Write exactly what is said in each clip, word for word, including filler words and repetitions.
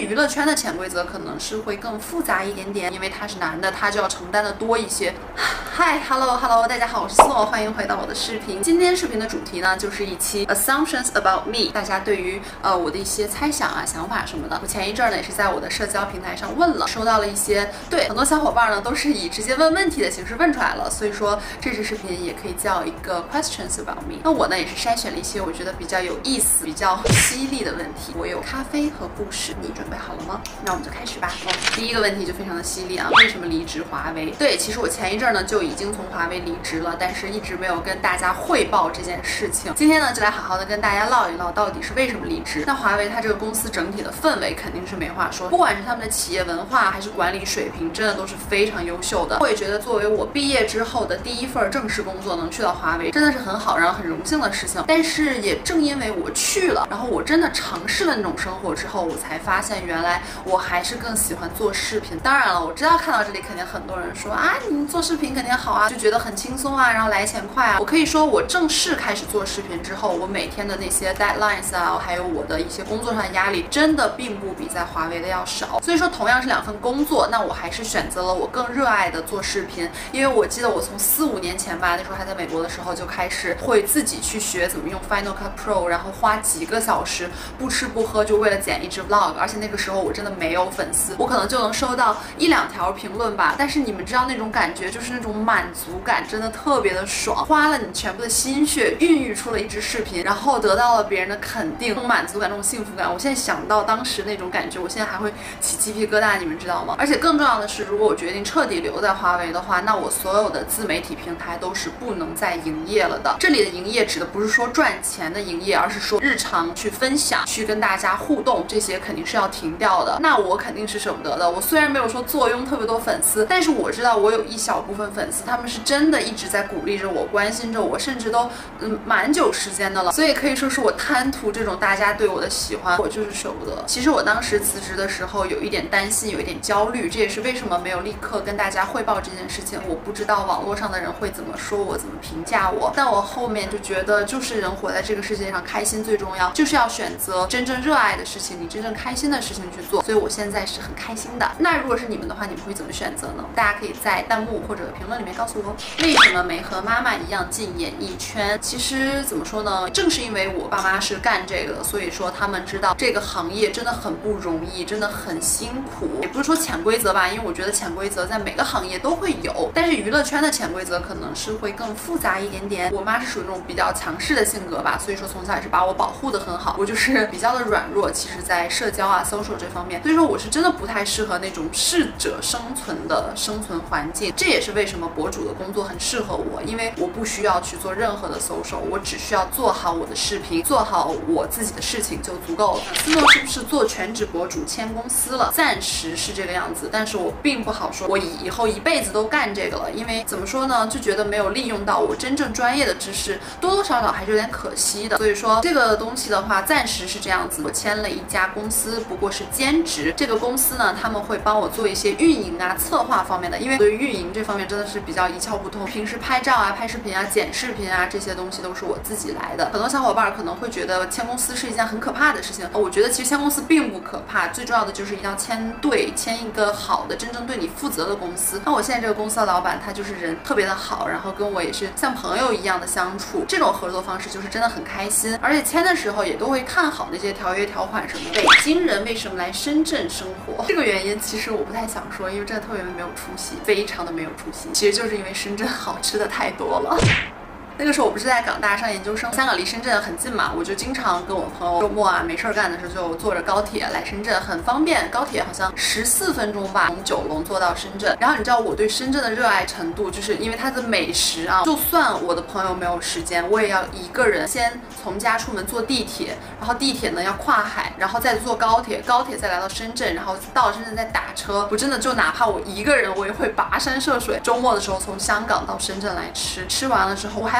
娱乐圈的潜规则可能是会更复杂一点点，因为他是男的，他就要承担的多一些。嗨 ，Hello Hello， 大家好，我是 Snow， 欢迎回到我的视频。今天视频的主题呢，就是一期 Assumptions about me， 大家对于呃我的一些猜想啊、想法什么的。我前一阵呢也是在我的社交平台上问了，收到了一些对很多小伙伴呢都是以直接问问题的形式问出来了，所以说这支视频也可以叫一个 Questions about me。那我呢也是筛选了一些我觉得比较有意思、比较犀利的问题。我有咖啡和故事，你准备好了吗？那我们就开始吧。哦，第一个问题就非常的犀利啊，为什么离职华为？对，其实我前一阵呢就已经从华为离职了，但是一直没有跟大家汇报这件事情。今天呢就来好好的跟大家唠一唠，到底是为什么离职。那华为它这个公司整体的氛围肯定是没话说，不管是他们的企业文化还是管理水平，真的都是非常优秀的。我也觉得作为我毕业之后的第一份正式工作能去到华为，真的是很好，然后很荣幸的事情。但是也正因为我去了，然后我真的尝试了那种生活之后，我才发现原来我还是更喜欢做视频。当然了，我知道看到这里肯定很多人说啊，你做视频肯定好啊，就觉得很轻松啊，然后来钱快啊。我可以说，我正式开始做视频之后，我每天的那些 deadlines 啊，还有我的一些工作上的压力，真的并不比在华为的要少。所以说，同样是两份工作，那我还是选择了我更热爱的做视频。因为我记得我从四五年前吧，那时候还在美国的时候，就开始会自己去学怎么用 Final Cut Pro， 然后花几个小时不吃不喝，就为了剪一支 vlog。而且那个时候我真的没有粉丝，我可能就能收到一两条评论吧。但是你们知道那种感觉，就是那种满足感，真的特别的爽。花了你全部的心血，孕育出了一支视频，然后得到了别人的肯定，这种满足感，这种幸福感，我现在想到当时那种感觉，我现在还会起鸡皮疙瘩，你们知道吗？而且更重要的是，如果我决定彻底留在华为的话，那我所有的自媒体平台都是不能再营业了的。这里的营业指的不是说赚钱的营业，而是说日常去分享、去跟大家互动，这些肯定是要停掉的。那我肯定是舍不得的。我虽然没有说坐拥特别多粉丝，但是我知道我有一小部分粉丝，他们是真的一直在鼓励着我、关心着我，甚至都嗯蛮久时间的了。所以可以说是我贪图这种大家对我的喜欢，我就是舍不得。其实我当时辞职的时候有一点担心，有一点焦虑，这也是为什么没有立刻跟大家汇报这件事情。我不知道网络上的人会怎么说我，怎么评价我。但我后面就觉得，就是人活在这个世界上，开心最重要，就是要选择真正热爱的事情，你真正开心的事情去做。所以我现在是很开心的。那如果是你们的话，你们会怎么选择呢？大家可以在弹幕或者评论里面告诉我，为什么没和妈妈一样进演艺圈？其实怎么说呢，正是因为我爸妈是干这个的，所以说他们知道这个行业真的很不容易，真的很辛苦。也不是说潜规则吧，因为我觉得潜规则在每个行业都会有，但是娱乐圈的潜规则可能是会更复杂一点点。我妈是属于那种比较强势的性格吧，所以说从小也是把我保护得很好。我就是比较的软弱，其实在社交啊、social 这方面，所以说我是真的不太适合那种适者生存的生存环境。这也是为什么博主的工作很适合我，因为我不需要去做任何的 social， 我只需要做好我的视频，做好我自己的事情就足够了。思诺是不是做全职博主签公司了？暂时是这个样子，但是我并不好说我以后一辈子都干这个了，因为怎么说呢，就觉得没有利用到我真正专业的知识，多多少少还是有点可惜的。所以说这个东西的话，暂时是这样子。我签了一家公司，不过是兼职。这个公司呢，他们会帮我做一些运营啊、策划方面的，因为对于运营这方面真的是比较一窍不通。平时拍照啊、拍视频啊、剪视频啊这些东西都是我自己来的。很多小伙伴可能会觉得签公司是一件很可怕的事情，我觉得其实签公司并不可怕，最重要的就是一定要签对，签一个好的、真正对你负责的公司。那我现在这个公司的老板他就是人特别的好，然后跟我也是像朋友一样的相处，这种合作方式就是真的很开心。而且签的时候也都会看好那些条约条款什么的。北京人为什么来深圳生活？这个原因其实我不太想说，因为真的特别没有出息，非常的没有出息。其实就是因为深圳好吃的太多了。那个时候我不是在港大上研究生，香港离深圳很近嘛，我就经常跟我朋友周末啊没事干的时候就坐着高铁来深圳，很方便。高铁好像十四分钟吧，从九龙坐到深圳。然后你知道我对深圳的热爱程度，就是因为它的美食啊，就算我的朋友没有时间，我也要一个人先从家出门坐地铁，然后地铁呢要跨海，然后再坐高铁，高铁再来到深圳，然后到了深圳再打车。我真的就哪怕我一个人，我也会跋山涉水。周末的时候从香港到深圳来吃，吃完了之后我还要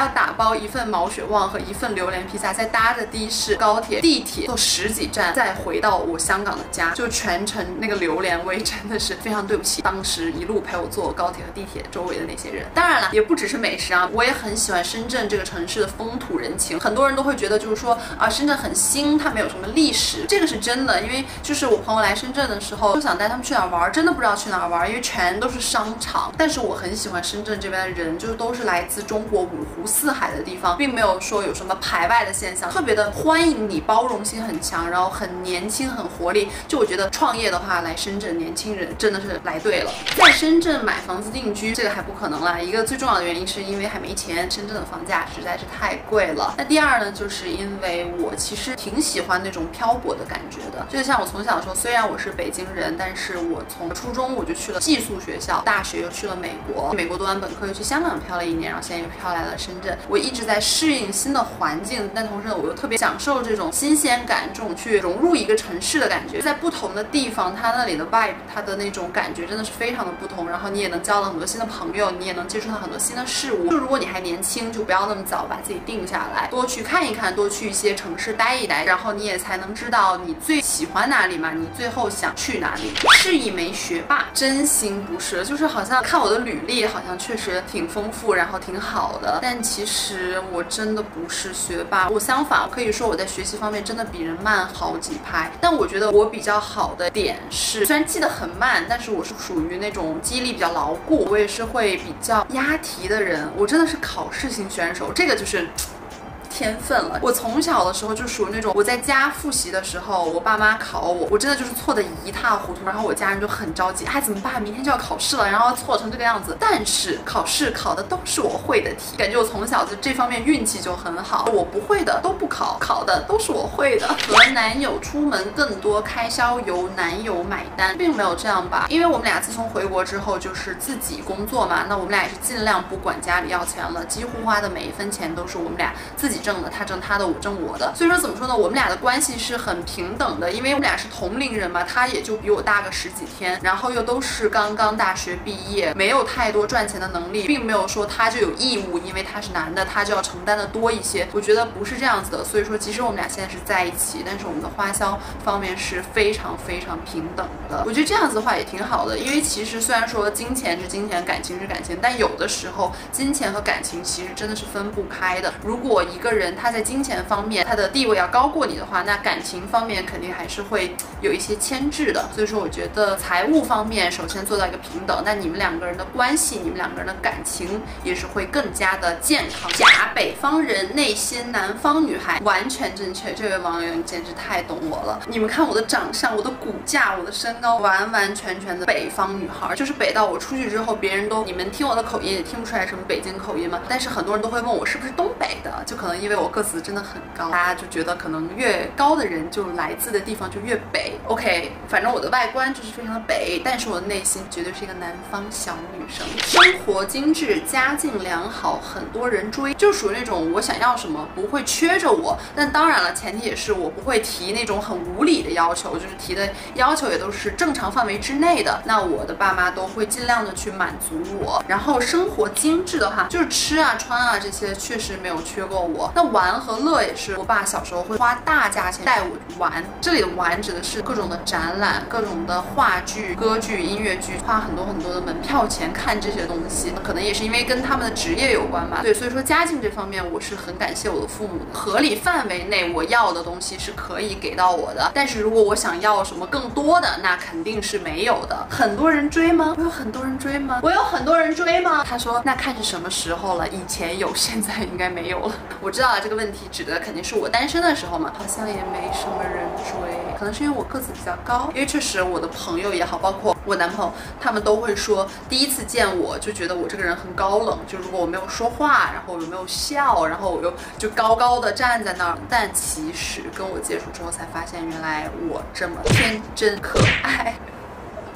要打包一份毛血旺和一份榴莲披萨，再搭着的士、高铁、地铁坐十几站，再回到我香港的家，就全程那个榴莲味真的是非常对不起当时一路陪我坐高铁和地铁周围的那些人。当然了，也不只是美食啊，我也很喜欢深圳这个城市的风土人情。很多人都会觉得就是说啊，深圳很新，它没有什么历史，这个是真的。因为就是我朋友来深圳的时候，就想带他们去哪儿玩，真的不知道去哪儿玩，因为全都是商场。但是我很喜欢深圳这边的人，就是都是来自中国五湖四海的地方，并没有说有什么排外的现象，特别的欢迎你，包容性很强，然后很年轻很活力。就我觉得创业的话，来深圳年轻人真的是来对了。在深圳买房子定居，这个还不可能啦。一个最重要的原因是因为还没钱，深圳的房价实在是太贵了。那第二呢，就是因为我其实挺喜欢那种漂泊的感觉的。就像我从小的时候，虽然我是北京人，但是我从初中我就去了寄宿学校，大学又去了美国，美国读完本科又去香港漂了一年，然后现在又漂来了深圳。我一直在适应新的环境，但同时呢，我又特别享受这种新鲜感，这种去融入一个城市的感觉。在不同的地方，它那里的 vibe， 它的那种感觉真的是非常的不同。然后你也能交到很多新的朋友，你也能接触到很多新的事物。就如果你还年轻，就不要那么早把自己定下来，多去看一看，多去一些城市待一待，然后你也才能知道你最喜欢哪里嘛，你最后想去哪里。是一枚学霸，真心不是，就是好像看我的履历，好像确实挺丰富，然后挺好的，但其实我真的不是学霸。我相反，可以说我在学习方面真的比人慢好几拍。但我觉得我比较好的点是，虽然记得很慢，但是我是属于那种记忆力比较牢固，我也是会比较押题的人，我真的是考试型选手，这个就是天分了。我从小的时候就属于那种，我在家复习的时候，我爸妈考我，我真的就是错的一塌糊涂，然后我家人就很着急，哎，怎么办？明天就要考试了，然后错成这个样子。但是考试考的都是我会的题，感觉我从小就这方面运气就很好，我不会的都不考，考的都是我会的。和男友出门更多开销由男友买单，并没有这样吧，因为我们俩自从回国之后就是自己工作嘛，那我们俩也是尽量不管家里要钱了，几乎花的每一分钱都是我们俩自己挣的，他挣他的，我挣我的。所以说怎么说呢，我们俩的关系是很平等的，因为我们俩是同龄人嘛，他也就比我大个十几天，然后又都是刚刚大学毕业，没有太多赚钱的能力，并没有说他就有义务，因为他是男的他就要承担的多一些，我觉得不是这样子的。所以说即使我们俩现在是在一起，但是我们的花销方面是非常非常平等的。我觉得这样子的话也挺好的，因为其实虽然说金钱是金钱，感情是感情，但有的时候金钱和感情其实真的是分不开的。如果一个人他在金钱方面他的地位要高过你的话，那感情方面肯定还是会有一些牵制的。所以说我觉得财务方面首先做到一个平等，那你们两个人的关系，你们两个人的感情也是会更加的健康。假北方人内心南方女孩，完全正确，这位网友你简直太懂我了。你们看我的长相，我的骨架，我的身高，完完全全的北方女孩，就是北到我出去之后别人都，你们听我的口音也听不出来什么北京口音嘛，但是很多人都会问我是不是东北的，就可能因为我个子真的很高，大家就觉得可能越高的人就来自的地方就越北。 OK， 反正我的外观就是非常的北，但是我的内心绝对是一个南方小女生。生活精致，家境良好，很多人追，就属于那种我想要什么不会缺着我，但当然了前提也是我不会提那种很无理的要求，就是提的要求也都是正常范围之内的，那我的爸妈都会尽量的去满足我。然后生活精致的话，就是吃啊穿啊这些确实没有缺过我。那玩和乐也是，我爸小时候会花大价钱带我玩，这里的玩指的是各种的展览，各种的话剧、歌剧、音乐剧，花很多很多的门票钱看这些东西，可能也是因为跟他们的职业有关吧。对，所以说家境这方面我是很感谢我的父母的，合理范围内我要的东西是可以给到我的，但是如果我想要什么更多的，那肯定是没有的。很多人追吗？我有很多人追吗？我有很多人追吗？他说那看是什么时候了，以前有，现在应该没有了。我知道了，这个问题指的肯定是我单身的时候嘛，好像也没什么人追，可能是因为我个子比较高，因为确实我的朋友也好，包括我男朋友，他们都会说第一次见我就觉得我这个人很高冷，就如果我没有说话，然后我又没有笑，然后我又就高高的站在那儿，但其实跟我接触之后才发现，原来我这么天真可爱。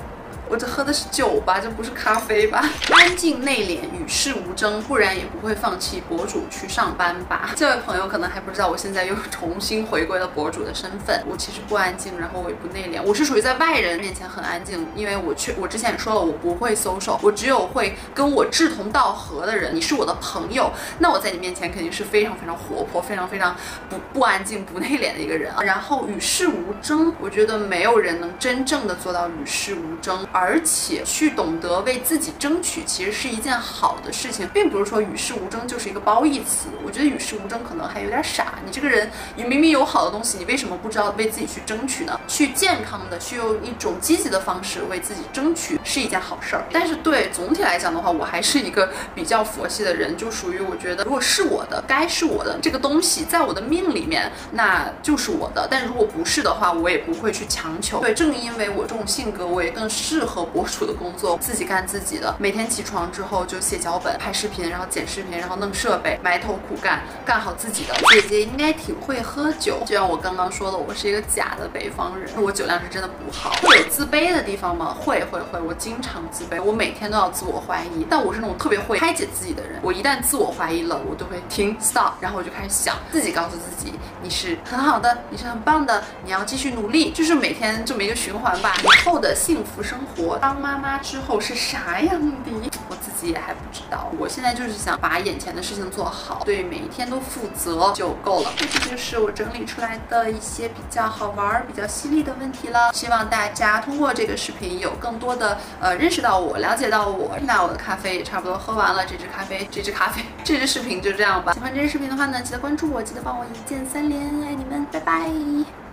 我这喝的是酒吧，这不是咖啡吧？安静内敛，与世无争，不然也不会放弃博主去上班吧。这位朋友可能还不知道，我现在又重新回归了博主的身份。我其实不安静，然后我也不内敛，我是属于在外人面前很安静，因为我去我之前也说了，我不会 social， 我只有会跟我志同道合的人，你是我的朋友，那我在你面前肯定是非常非常活泼，非常非常不不安静、不内敛的一个人。然后与世无争，我觉得没有人能真正的做到与世无争，而且去懂得为自己争取，其实是一件好的事情，并不是说与世无争就是一个褒义词。我觉得与世无争可能还有点傻，你这个人，你明明有好的东西，你为什么不知道为自己去争取呢？去健康的，去用一种积极的方式为自己争取，是一件好事儿。但是对总体来讲的话，我还是一个比较佛系的人，就属于我觉得如果是我的，该是我的这个东西，在我的命里面，那就是我的。但如果不是的话，我也不会去强求。对，正因为我这种性格，我也更适合博主的工作，自己干自己的。每天起床之后就写脚本、拍视频，然后剪视频，然后弄设备，埋头苦干，干好自己的。姐姐应该挺会喝酒，就像我刚刚说的，我是一个假的北方人，我酒量是真的不好。会有自卑的地方吗？会会会，我经常自卑，我每天都要自我怀疑。但我是那种特别会开解自己的人，我一旦自我怀疑了，我都会停 stop， 然后我就开始想，自己告诉自己，你是很好的，你是很棒的，你要继续努力，就是每天这么一个循环吧。以后的幸福生活，当妈妈之后是啥样的，我自己也还不知道。我现在就是想把眼前的事情做好，对每一天都负责就够了。这就是我整理出来的一些比较好玩、比较犀利的问题了。希望大家通过这个视频有更多的呃认识到我，了解到我。那我的咖啡也差不多喝完了，这支咖啡，这支咖啡，这支视频就这样吧。喜欢这支视频的话呢，记得关注我，记得帮我一键三连，爱你们，拜拜。